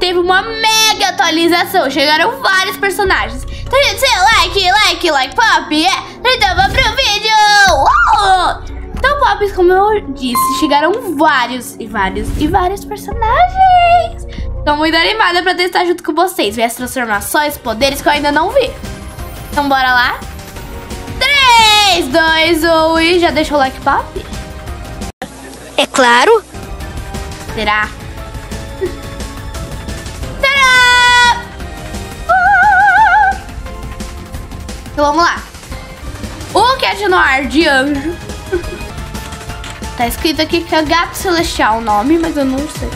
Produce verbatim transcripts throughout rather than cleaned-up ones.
teve uma mega atualização. Chegaram vários personagens. Então, gente, seu like, like, like, pop, é. Então, vamos pro vídeo. Uou! Então, Pops, como eu disse, chegaram vários e vários e vários personagens. Tô muito animada pra testar junto com vocês. Ver as transformações, poderes que eu ainda não vi. Então, bora lá. três, dois, um e já deixou o like, Pop? É claro. Será? Será? Ah! Então, vamos lá. O Cat Noir de anjo. Tá escrito aqui que é Gato Celestial o nome, mas eu não sei.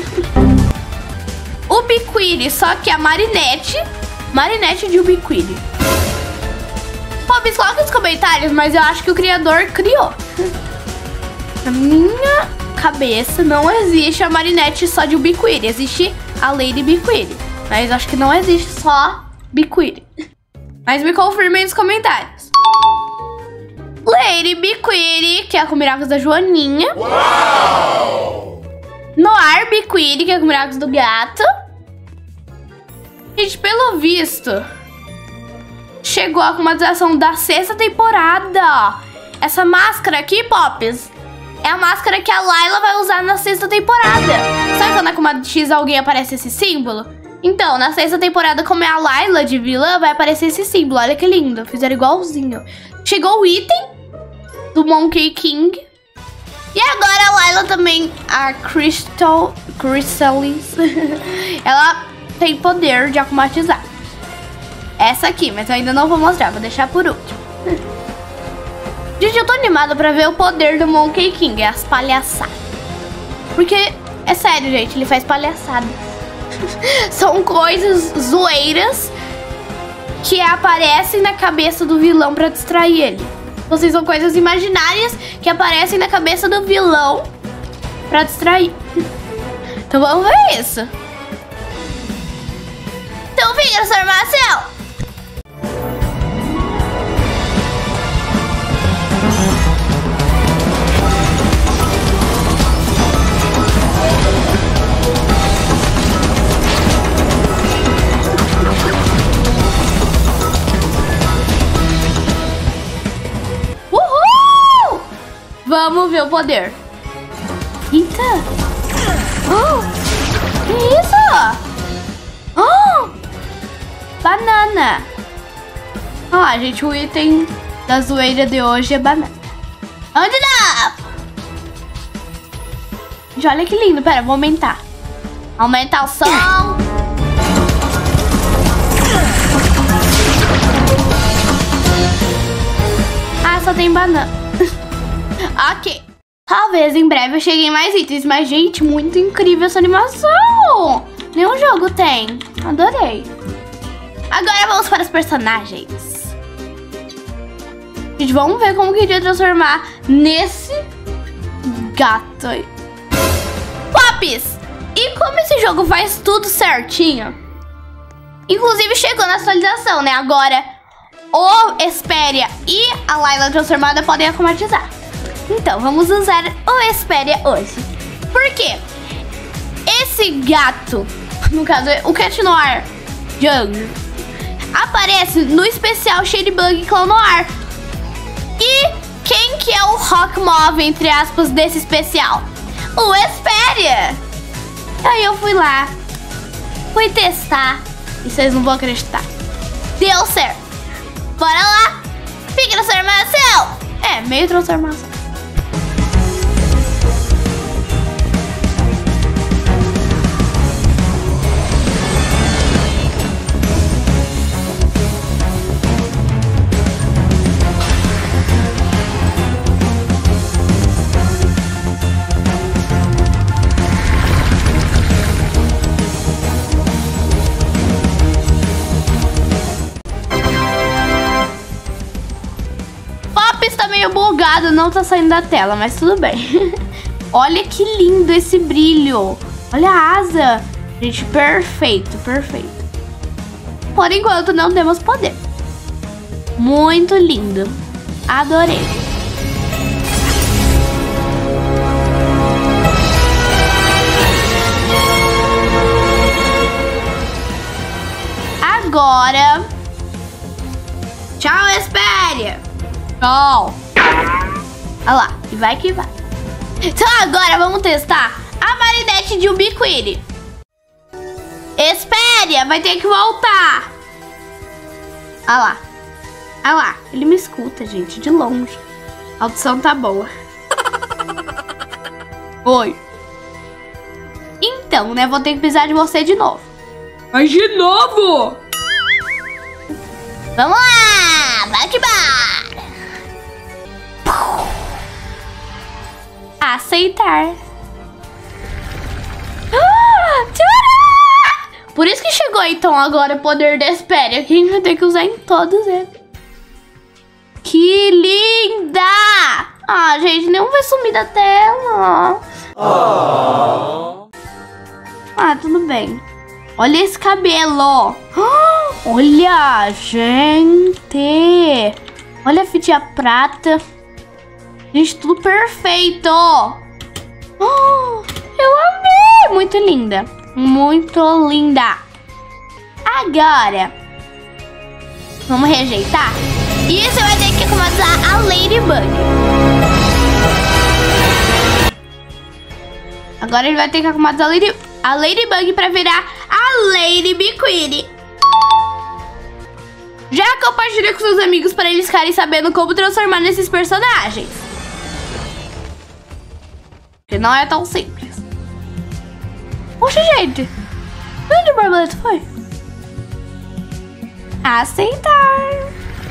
O Ubiquiti, só que a Marinette. Marinette de Ubiquiti. Pops, coloca nos comentários, mas eu acho que o criador criou. Na minha cabeça não existe a Marinette só de Ubiquiti. Existe a Lady Ubiquiti. Mas acho que não existe só Ubiquiti. Mas me confirmem nos comentários. Lady Ubiquiti, que é com Miracles da Joaninha. Uau! Noir Ubiquiti, que é com Miracles do Gato. Gente, pelo visto, chegou a comatização da sexta temporada. Essa máscara aqui, Pops, é a máscara que a Layla vai usar na sexta temporada. Sabe quando na Comando X alguém aparece esse símbolo? Então, na sexta temporada, como é a Layla de vilã, vai aparecer esse símbolo. Olha que lindo, fizeram igualzinho. Chegou o item do Monkey King. E agora a Layla também, a Crystal, Crystalis, ela tem poder de acumatizar. Essa aqui, mas eu ainda não vou mostrar, vou deixar por último. Gente, eu tô animada pra ver o poder do Monkey King, as palhaçadas. Porque, é sério, gente, ele faz palhaçadas. São coisas zoeiras que aparecem na cabeça do vilão pra distrair ele. Vocês são coisas imaginárias que aparecem na cabeça do vilão pra distrair. Então vamos ver isso. Então vem essa armação. Vamos ver o poder. Eita! Oh, que isso? Oh, banana. Ó, ah, gente, o item da zoeira de hoje é banana. Onde dá? Gente, olha que lindo. Pera, vou aumentar. Aumentar o som. Ah, só tem banana. Ok. Talvez em breve eu chegue em mais itens. Mas, gente, muito incrível essa animação. Nenhum jogo tem. Adorei. Agora vamos para os personagens. Gente, vamos ver como que iria transformar nesse gato aí. Pops! E como esse jogo faz tudo certinho? Inclusive chegou na atualização, né? Agora o Hesperia e a Layla transformada podem acumatizar. Então, vamos usar o Hesperia hoje. Por quê? Esse gato, no caso, o Cat Noir de anjo, aparece no especial Shadybug Clown Noir. E quem que é o Rock Move, entre aspas, desse especial? O Hesperia. Aí eu fui lá, fui testar, e vocês não vão acreditar. Deu certo. Bora lá. Fica na transformação. É, meio transformação. Meio bugado, não tá saindo da tela, mas tudo bem. Olha que lindo esse brilho. Olha a asa. Gente, perfeito, perfeito. Por enquanto não temos poder. Muito lindo. Adorei. Tchau. Olha lá, e vai que vai. Então agora vamos testar a Marinette de Ubiquiti. Espere, vai ter que voltar. Olha lá. Olha lá, ele me escuta, gente, de longe. A audição tá boa. Oi. Então, né, vou ter que precisar de você de novo. Mas de novo? Vamos lá, bate-bate. Aceitar. Ah, tcharam! Por isso que chegou então agora o poder da Espéria, que a gente vai ter que usar em todos eles. Que linda! Ah, gente, nenhum vai sumir da tela. Oh. Ah, tudo bem. Olha esse cabelo. Ah, olha, gente. Olha a fitinha prata. Gente, tudo perfeito. Oh, eu amei. Muito linda. Muito linda. Agora, vamos rejeitar. E você vai ter que acomodar a Ladybug. Agora ele vai ter que acomodar a, Lady, a Ladybug pra virar a Lady Ubiquiti. Já compartilha com seus amigos para eles ficarem sabendo como transformar nesses personagens. Porque não é tão simples. Poxa, gente. Onde a borboleta foi? Aceitar.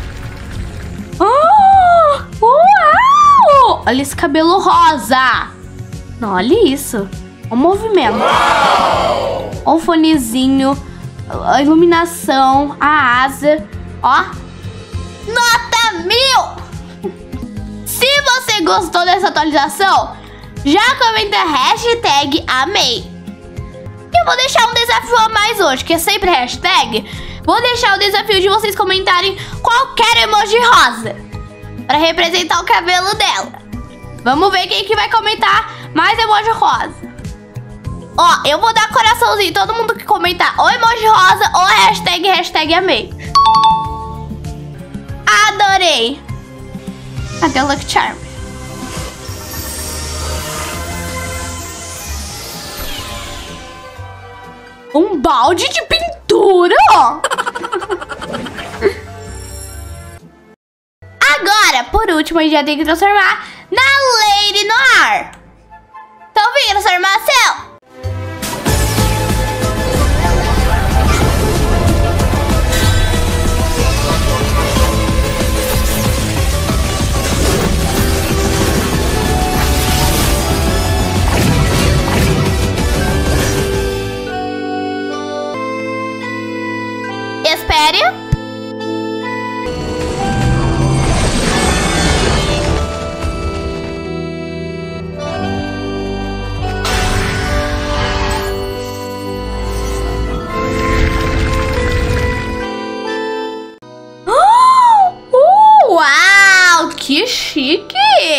Oh, uau! Olha esse cabelo rosa. Não, olha isso. O movimento. Uau! O fonezinho. A iluminação. A asa. Ó. Nota mil! Se você gostou dessa atualização, já comenta hashtag amei. Eu vou deixar um desafio a mais hoje, que é sempre hashtag. Vou deixar o desafio de vocês comentarem qualquer emoji rosa para representar o cabelo dela. Vamos ver quem que vai comentar mais emoji rosa. Ó, eu vou dar coraçãozinho todo mundo que comentar ou emoji rosa ou hashtag, hashtag amei. Adorei. Cadê o Lucky Charm? Um balde de pintura? Agora, por último, a gente já tem que transformar na Lady Noir. Então vem transformação. Espere. Uau, que chique!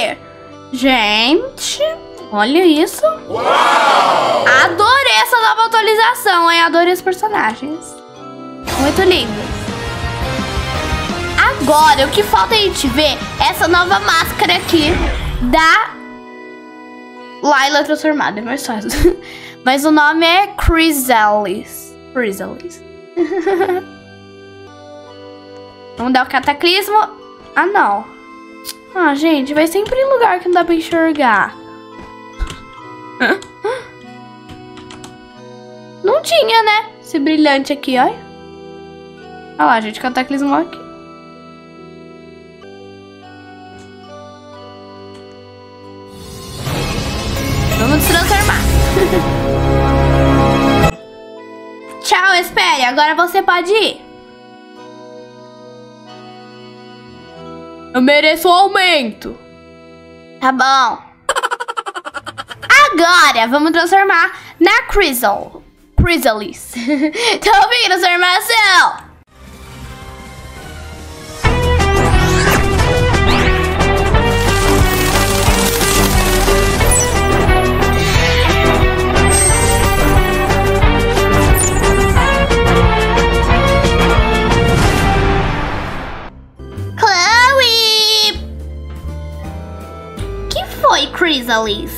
Gente, olha isso. Uau! Adorei essa nova atualização, hein? Adorei os personagens. Muito lindo. Agora, o que falta a gente ver é essa nova máscara aqui da Layla transformada. É mais fácil. Mas o nome é Chrysalis. Chrysalis. Vamos dar o cataclismo. Ah, não. Ah, gente, vai sempre em lugar que não dá pra enxergar. Não tinha, né? Esse brilhante aqui, olha. Olha lá, gente, cataclismo aqui. Vamos transformar. Tchau, espere. Agora você pode ir. Eu mereço um aumento. Tá bom. Agora vamos transformar na Crystal. Chrysalis. Tá ouvindo a transformação? Chloe! foi, Chrysalis?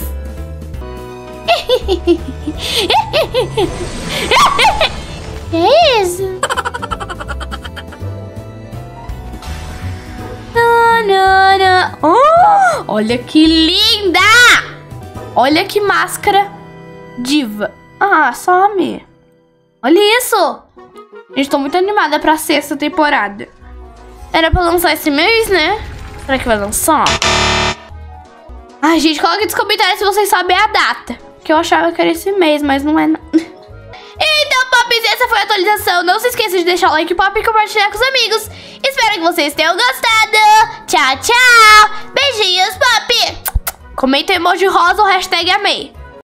Que é isso? Oh, olha que linda! Olha que máscara diva. Ah, some. Olha isso. Gente, tô muito animada pra sexta temporada. Era pra lançar esse mês, né? Será que vai lançar? Ai, gente, coloque nos comentários se vocês sabem a data. Que eu achava que era esse mês, mas não é não. Então, Pops, essa foi a atualização. Não se esqueça de deixar o like pop e compartilhar com os amigos. Espero que vocês tenham gostado. Tchau, tchau. Beijinhos, Pop. Comenta emoji rosa ou hashtag amei.